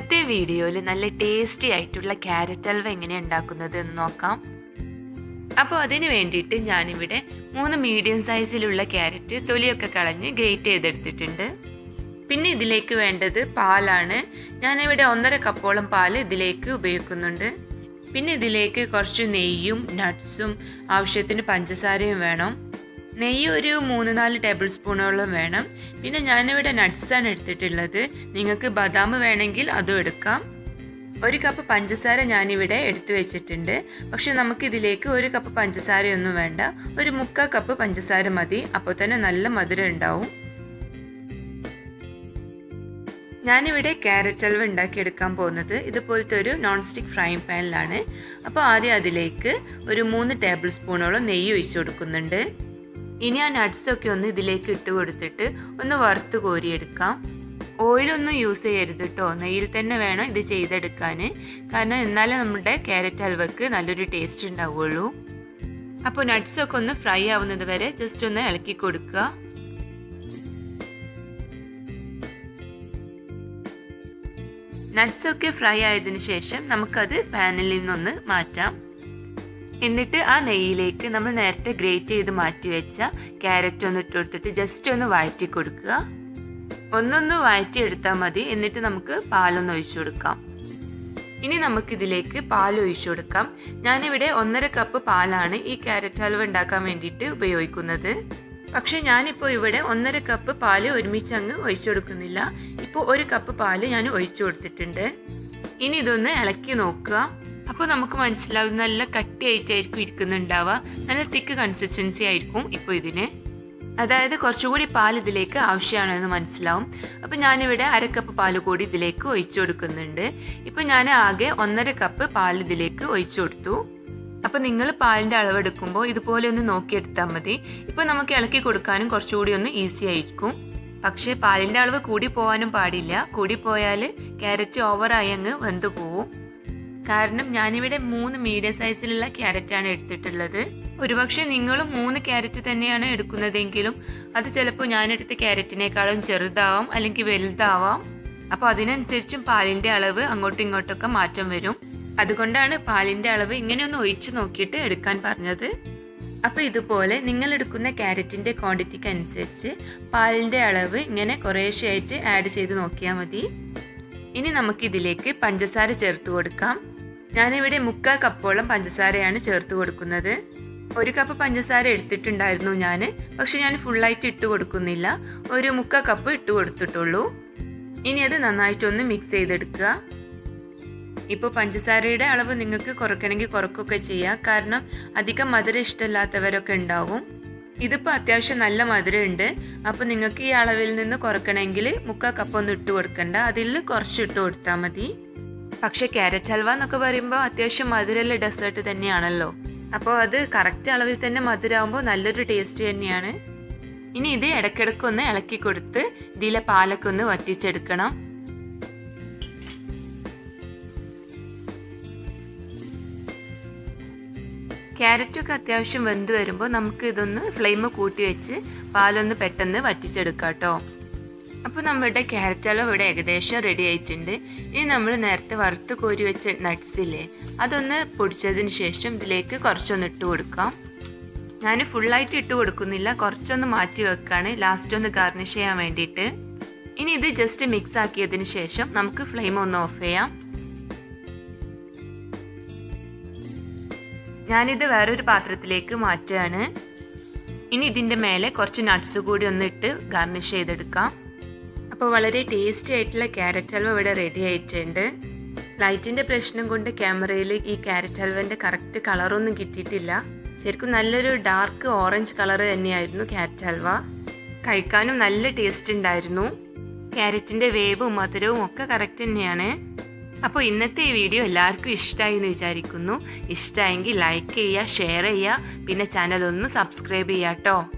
ഇന്നത്തെ വീഡിയോയിൽ നല്ല ടേസ്റ്റി ആയിട്ടുള്ള ക്യാരറ്റ് ഹൽവ എങ്ങനെയാണ് ഉണ്ടാക്കുന്നത് എന്ന് നോക്കാം. അപ്പോൾ അതിന് വേണ്ടിയിട്ട് ഞാനിവിടെ 3 മീഡിയം സൈസിലുള്ള ക്യാരറ്റ് തൊലിയൊക്കെ കളഞ്ഞ് ഗ്രേറ്റ് ചെയ്തെടുത്തിട്ടുണ്ട്. പിന്നെ ഇതിലേക്ക് വേണ്ടത് പാലാണ്. ഞാനിവിടെ 1.5 കപ്പോളം പാൽ ഇതിലേക്ക് ഉപയോഗിക്കുന്നുണ്ട്. പിന്നെ ഇതിലേക്ക് കുറച്ച് നെയ്യും നട്ട്സും ആവശ്യത്തിന് പഞ്ചസാരയും വേണം. നെയ്യ് ഒരു 3-4 ടേബിൾ സ്പൂണോളം വേണം. പിന്നെ ഞാനിവിടെ നട്ട്സാണ് എടുത്തിട്ടുള്ളത്. നിങ്ങൾക്ക് ബദാം വേണമെങ്കിൽ അതും എടുക്കാം. 1 കപ്പ് പഞ്ചസാര ഞാനിവിടെ എടുത്തു വെച്ചിട്ടുണ്ട്. പക്ഷെ നമുക്കിതിലേക്ക് 1 കപ്പ് പഞ്ചസാരയൊന്നും വേണ്ട, ഒരു 3/4 കപ്പ് പഞ്ചസാര മതി. അപ്പോൾ തന്നെ നല്ല മധുരം ഉണ്ടാവും. ഞാനിവിടെ ക്യാരറ്റ് ഹൽവ ഉണ്ടാക്കിയെടുക്കാൻ പോകുന്നത് ഇതുപോലത്തെ ഒരു നോൺ സ്റ്റിക്ക് ഫ്രൈങ് പാനിലാണ്. അപ്പോൾ ആദ്യം അതിലേക്ക് ഒരു 3 ടേബിൾ സ്പൂണോളം നെയ്യ് ഒഴിച്ചു കൊടുക്കുന്നുണ്ട്. ഇനി ആ നട്ട്സൊക്കെ ഒന്ന് ഇതിലേക്ക് ഇട്ട് കൊടുത്തിട്ട് ഒന്ന് വറുത്ത് കോരിയെടുക്കാം. ഓയിലൊന്നും യൂസ് ചെയ്യരുത് കേട്ടോ, നെയ്യിൽ തന്നെ വേണം ഇത് ചെയ്തെടുക്കാൻ. കാരണം എന്നാലേ നമ്മുടെ ക്യാരറ്റ് ഹൽവക്ക് നല്ലൊരു ടേസ്റ്റ് ഉണ്ടാവുള്ളൂ. അപ്പോൾ നട്ട്സൊക്കെ ഒന്ന് ഫ്രൈ ആവുന്നത് വരെ ജസ്റ്റ് ഒന്ന് ഇളക്കി കൊടുക്കുക. നട്ട്സൊക്കെ ഫ്രൈ ആയതിനു ശേഷം നമുക്കത് പാനിൽ നിന്നൊന്ന് മാറ്റാം. എന്നിട്ട് ആ നെയ്യിലേക്ക് നമ്മൾ നേരത്തെ ഗ്രേറ്റ് ചെയ്ത് മാറ്റി വെച്ച ക്യാരറ്റ് ഒന്ന് ഇട്ട് കൊടുത്തിട്ട് ജസ്റ്റ് ഒന്ന് വഴറ്റി കൊടുക്കുക. ഒന്നൊന്ന് വഴറ്റിയെടുത്താൽ മതി. എന്നിട്ട് നമുക്ക് പാലൊന്ന് ഒഴിച്ചു കൊടുക്കാം. ഇനി നമുക്കിതിലേക്ക് പാൽ ഒഴിച്ചു കൊടുക്കാം. ഞാനിവിടെ 1.5 കപ്പ് പാലാണ് ഈ ക്യാരറ്റ് ഹൽവ ഉണ്ടാക്കാൻ വേണ്ടിയിട്ട് ഉപയോഗിക്കുന്നത്. പക്ഷെ ഞാനിപ്പോൾ ഇവിടെ 1.5 കപ്പ് പാല് ഒരുമിച്ച് അങ്ങ് ഒഴിച്ചു കൊടുക്കുന്നില്ല. ഇപ്പോൾ 1 കപ്പ് പാല് ഞാൻ ഒഴിച്ചു കൊടുത്തിട്ടുണ്ട്. ഇനി ഇതൊന്ന് ഇളക്കി നോക്കുക. അപ്പോൾ നമുക്ക് മനസ്സിലാവും നല്ല കട്ടിയായിട്ടായിരിക്കും ഇരിക്കുന്നുണ്ടാവുക. നല്ല തിക്ക് കൺസിസ്റ്റൻസി ആയിരിക്കും ഇപ്പോൾ ഇതിന്. അതായത് കുറച്ചുകൂടി പാൽ ഇതിലേക്ക് ആവശ്യമാണെന്ന് മനസ്സിലാവും. അപ്പോൾ ഞാനിവിടെ 1/2 കപ്പ് പാൽ കൂടി ഇതിലേക്ക് ഒഴിച്ചു കൊടുക്കുന്നുണ്ട്. ഇപ്പോൾ ഞാൻ ആകെ 1.5 കപ്പ് പാൽ ഇതിലേക്ക് ഒഴിച്ചു കൊടുത്തു. അപ്പോൾ നിങ്ങൾ പാലിൻ്റെ അളവെടുക്കുമ്പോൾ ഇതുപോലെ ഒന്ന് നോക്കിയെടുത്താൽ മതി. ഇപ്പോൾ നമുക്ക് ഇളക്കി കൊടുക്കാനും കുറച്ചുകൂടി ഒന്ന് ഈസി ആയിരിക്കും. പക്ഷേ പാലിൻ്റെ അളവ് കൂടി പോകാനും പാടില്ല. കൂടി പോയാൽ ക്യാരറ്റ് ഓവറായി അങ്ങ് വെന്തു പോവും. കാരണം ഞാനിവിടെ 3 മീഡിയം സൈസിലുള്ള ക്യാരറ്റാണ് എടുത്തിട്ടുള്ളത്. ഒരുപക്ഷെ നിങ്ങളും 3 ക്യാരറ്റ് തന്നെയാണ് എടുക്കുന്നതെങ്കിലും അത് ചിലപ്പോൾ ഞാനെടുത്ത ക്യാരറ്റിനേക്കാളും ചെറുതാവാം അല്ലെങ്കിൽ വലുതാവാം. അപ്പോൾ അതിനനുസരിച്ചും പാലിൻ്റെ അളവ് അങ്ങോട്ടും ഇങ്ങോട്ടൊക്കെ മാറ്റം വരും. അതുകൊണ്ടാണ് പാലിൻ്റെ അളവ് ഇങ്ങനെയൊന്ന് ഒഴിച്ച് നോക്കിയിട്ട് എടുക്കാൻ പറഞ്ഞത്. അപ്പോൾ ഇതുപോലെ നിങ്ങൾ എടുക്കുന്ന ക്യാരറ്റിൻ്റെ ക്വാണ്ടിറ്റിക്ക് അനുസരിച്ച് പാലിൻ്റെ അളവ് ഇങ്ങനെ കുറേശ്ശെയായിട്ട് ആഡ് ചെയ്ത് നോക്കിയാൽ മതി. ഇനി നമുക്കിതിലേക്ക് പഞ്ചസാര ചേർത്ത് കൊടുക്കാം. ഞാനിവിടെ 3/4 കപ്പോളം പഞ്ചസാരയാണ് ചേർത്ത് കൊടുക്കുന്നത്. 1 കപ്പ് പഞ്ചസാര എടുത്തിട്ടുണ്ടായിരുന്നു ഞാൻ. പക്ഷെ ഞാൻ ഫുള്ളായിട്ട് ഇട്ട് കൊടുക്കുന്നില്ല, ഒരു 3/4 കപ്പ് ഇട്ട് കൊടുത്തിട്ടുള്ളൂ. ഇനി അത് നന്നായിട്ടൊന്ന് മിക്സ് ചെയ്തെടുക്കുക. ഇപ്പോൾ പഞ്ചസാരയുടെ അളവ് നിങ്ങൾക്ക് കുറയ്ക്കണമെങ്കിൽ കുറയ്ക്കുകയൊക്കെ ചെയ്യാം. കാരണം അധികം മധുരം ഇഷ്ടമില്ലാത്തവരൊക്കെ ഉണ്ടാവും. ഇതിപ്പോൾ അത്യാവശ്യം നല്ല മധുരം ഉണ്ട്. അപ്പോൾ നിങ്ങൾക്ക് ഈ അളവിൽ നിന്ന് കുറയ്ക്കണമെങ്കിൽ 3/4 കപ്പ് ഒന്നും ഇട്ട് കൊടുക്കണ്ട, അതിൽ കുറച്ച് ഇട്ട് കൊടുത്താൽ മതി. പക്ഷേ ക്യാരറ്റ് ഹൽവ എന്നൊക്കെ പറയുമ്പോൾ അത്യാവശ്യം മധുരമുള്ള ഡെസേർട്ട് തന്നെയാണല്ലോ. അപ്പോൾ അത് കറക്റ്റ് അളവിൽ തന്നെ മധുരമാകുമ്പോൾ നല്ലൊരു ടേസ്റ്റ് തന്നെയാണ്. ഇനി ഇത് ഇടയ്ക്കിടയ്ക്കൊന്ന് ഇളക്കി കൊടുത്ത് ഇതിലെ പാലൊക്കെ ഒന്ന് വറ്റിച്ചെടുക്കണം. ക്യാരറ്റൊക്കെ അത്യാവശ്യം വെന്ത് വരുമ്പോൾ നമുക്ക് ഇതൊന്ന് ഫ്ലെയിം കൂട്ടി വെച്ച് പാലൊന്ന് പെട്ടെന്ന് വറ്റിച്ചെടുക്കാം കേട്ടോ. അപ്പോൾ നമ്മുടെ ക്യാരറ്റ് ഹൽവ ഇവിടെ ഏകദേശം റെഡി ആയിട്ടുണ്ട്. ഇനി നമ്മൾ നേരത്തെ വറുത്ത് കോരി വെച്ച നട്ട്സ് ഇല്ലേ, അതൊന്ന് പൊടിച്ചതിന് ശേഷം ഇതിലേക്ക് കുറച്ചൊന്ന് ഇട്ട് കൊടുക്കാം. ഞാൻ ഫുള്ളായിട്ട് ഇട്ട് കൊടുക്കുന്നില്ല, കുറച്ചൊന്ന് മാറ്റി വെക്കാണ് ലാസ്റ്റ് ഒന്ന് ഗാർണിഷ് ചെയ്യാൻ വേണ്ടിയിട്ട്. ഇനി ഇത് ജസ്റ്റ് മിക്സ് ആക്കിയതിന് ശേഷം നമുക്ക് ഫ്ലെയിം ഒന്ന് ഓഫ് ചെയ്യാം. ഞാനിത് വേറൊരു പാത്രത്തിലേക്ക് മാറ്റുകയാണ്. ഇനി ഇതിൻ്റെ മേലെ കുറച്ച് നട്ട്സ് കൂടി ഒന്ന് ഇട്ട് ഗാർണിഷ് ചെയ്തെടുക്കാം. അപ്പോൾ വളരെ ടേസ്റ്റി ആയിട്ടുള്ള ക്യാരറ്റ് ഹൽവ ഇവിടെ റെഡി ആയിട്ടുണ്ട്. ലൈറ്റിൻ്റെ പ്രശ്നം കൊണ്ട് ക്യാമറയിൽ ഈ ക്യാരറ്റ് ഹൽവൻ്റെ കറക്റ്റ് കളറൊന്നും കിട്ടിയിട്ടില്ല. ശരിക്കും നല്ലൊരു ഡാർക്ക് ഓറഞ്ച് കളർ തന്നെയായിരുന്നു ക്യാരറ്റ് ഹൽവ. കഴിക്കാനും നല്ല ടേസ്റ്റ് ഉണ്ടായിരുന്നു. ക്യാരറ്റിൻ്റെ വേവും മധുരവും ഒക്കെ കറക്റ്റ് തന്നെയാണ്. അപ്പോൾ ഇന്നത്തെ ഈ വീഡിയോ എല്ലാവർക്കും ഇഷ്ടമായി എന്ന് വിചാരിക്കുന്നു. ഇഷ്ടമായെങ്കിൽ ലൈക്ക് ചെയ്യുക, ഷെയർ ചെയ്യുക, പിന്നെ ചാനൽ ഒന്ന് സബ്സ്ക്രൈബ് ചെയ്യുക കേട്ടോ.